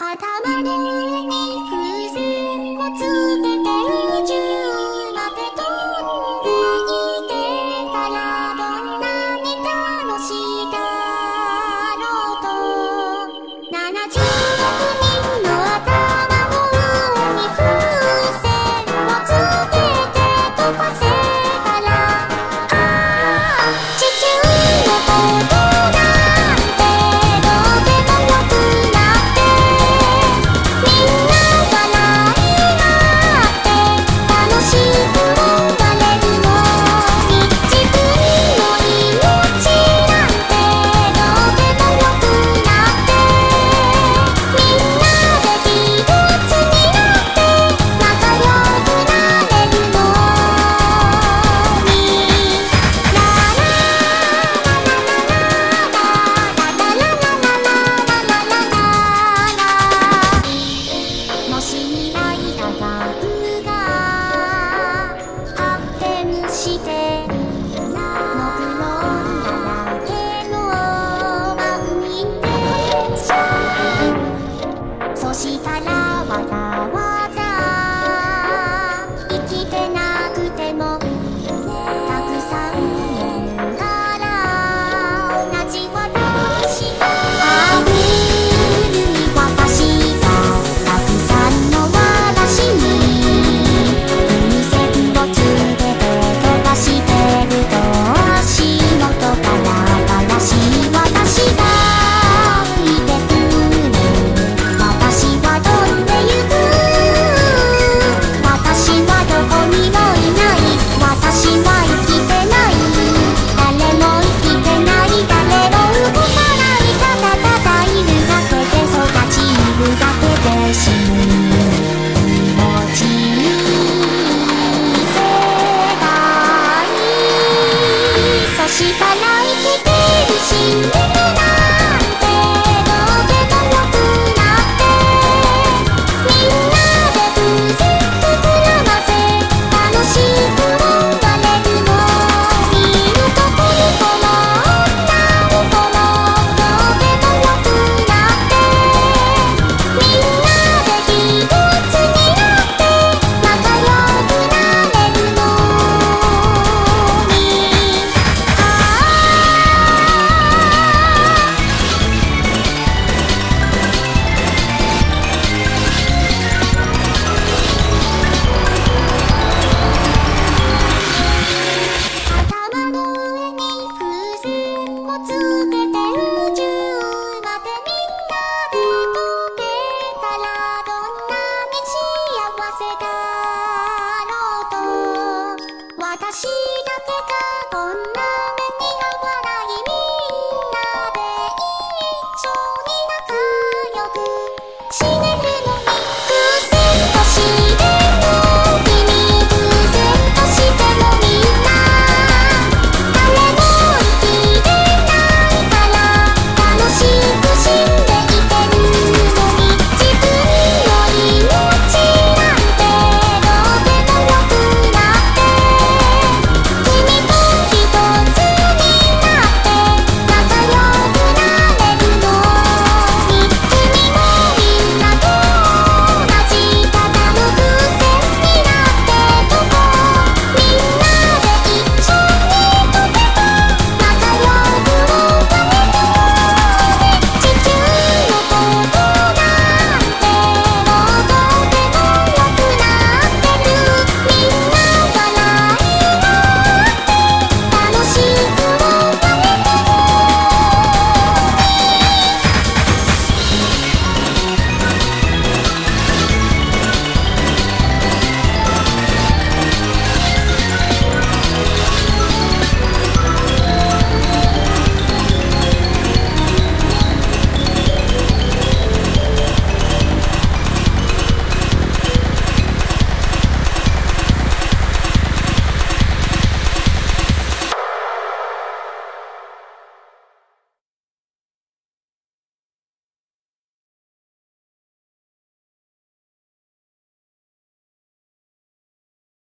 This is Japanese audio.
頭の上に風船をつけて宇宙まで飛んでいけたらどんなに楽しいだろうと76人の頭の上に風船をつけて飛ばせたら地球のことなんてどうでもよくなってみんな笑い合って楽しく踊れるのに自分の命なんてどうでもよくなってみんなで一つになって仲良くなれるのにララもし未来科学が発展して木のだらけの満員電車そしたらわざわざ生きてなくてもたくさんいるから同じ私がある私がたくさんの私に風船をつけて飛ばしてると足元から新しい私がいてくる私は飛んでゆく私はどこにもいない私は生きてない誰も生きてない誰も動かないただただいるだけで育ちいるだけで